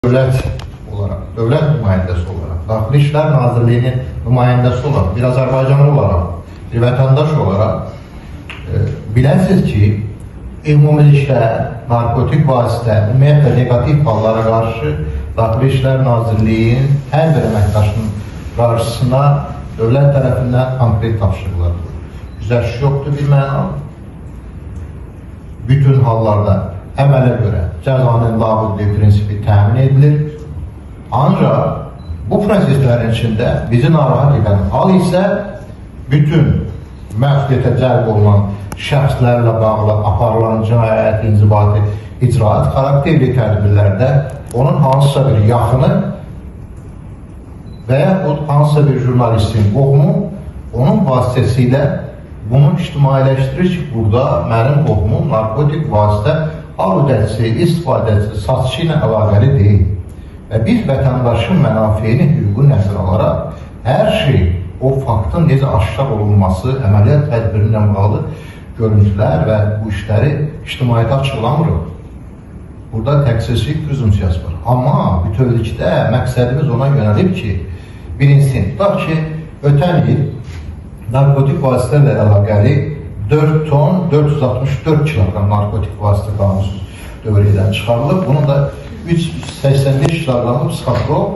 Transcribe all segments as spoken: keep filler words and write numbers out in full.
Dövlət olaraq, dövlət nümayəndəsi olaraq, Daxili İşlər Nazirliyinin nümayəndəsi olaraq, bir Azərbaycanlı olaraq, bir vətəndaş olaraq e, biləsiniz ki, ümumilikdə narkotik vasitə, ümumiyyətlə negativ hallara qarşı Daxili İşlər Nazirliyinin hər bir əməkdaşının qarşısına dövlət tərəfindən konkret tapşırıqlar qoyur. Güzəşt yoxdur bir mənalı. Bütün hallarda əmələ görə cəzanın labüddü prinsipi təmin edilir. Ancaq bu proseslərin içində bizi narahat edən hal isə bütün məsuliyyətə cəlb olunan şəxslərlə bağlı aparılan cinayət, inzibati, icraat xarakterli tədbirlərdə onun hansısa bir yaxını və yaxud hansısa bir jurnalistin qohumu onun vasitəsilə bunu ictimailəşdirir ki, burada mənim qohumum narkotik vasitə aludəsi, istifadəsi, satışı ilə əlaqəli deyil. Və biz vətəndaşın mənafeyini, hüququ nəzər alaraq hər şey, o faktın necə aşkar olunması, əməliyyat tədbirindən bağlı görüntülər və bu işləri ictimaiyyətə açıqlamırıq. Burada təqsirsizlik prezumsiyası var. Amma bütövlükdə məqsədimiz ona yönəlib ki, birincisi, tutaq ki, ötən il narkotik vasitələrlə əlaqəli dörd ton dörd yüz altmış dörd kiloqram narkotik vasitə qanunsuz dövrədən çıxarılıb. Bunun da üç yüz səksən beş kiloqramı psixotrop,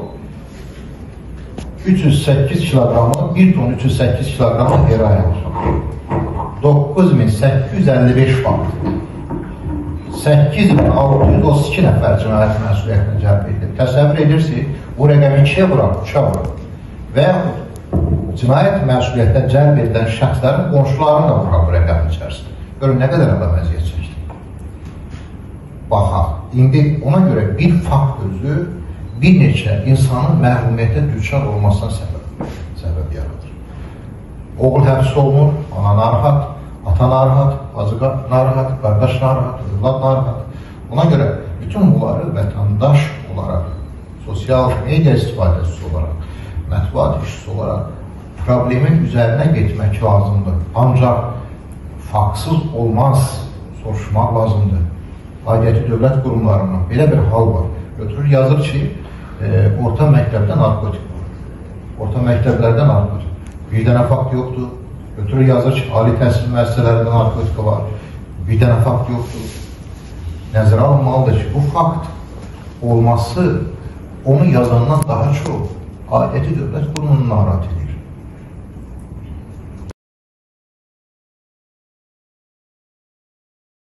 üç yüz səkkiz kiloqramı, bir ton üç yüz səkkiz kiloqramı heroin, doqquz min səkkiz yüz əlli beş fakt, səkkiz min altı yüz otuz iki nəfər cinayət məsuliyyətinə cəlb edilir. Təsəvvür edirsiniz, bu rəqəmi ikiyə vuraq, üçə vuraq və yaxud cinayət məsuliyyətdən cəlb edilən şəxslərin qonşularını da vuraq bu rəqəmin içərisində. Görün, nə qədər adam əziyyət çəkdi. Baxaq, indi ona görə bir fakt özü bir neçə insanın məhrumiyyətə düçar olmasına səbəb, səbəb yaradır. Oğul həbs olunur, ana narahat, ata narahat, bacı narahat, qardaş narahat, övlad narahat. Ona görə bütün bunları vətəndaş olaraq, sosial media istifadəsi olaraq, mətbuat işçisi olaraq problemin üzərinə getmək lazımdır. Ancaq faktsız olmaz, soruşmaq lazımdır. Aidiyyəti dövlət qurumlarından belə bir hal var. Götürür, yazır ki, e, orta məktəbdə narkotik var. Orta məktəblərdə narkotik. Bir dənə fakt yoxdur. Götürür, yazır ki, ali təhsil müəssisələrində narkotika var. Bir dənə fakt yoxdur. Nəzərə alınmalıdır ki, bu fakt olması onu yazandan daha çox aidiyyəti dövlət qurumunu narahat edir.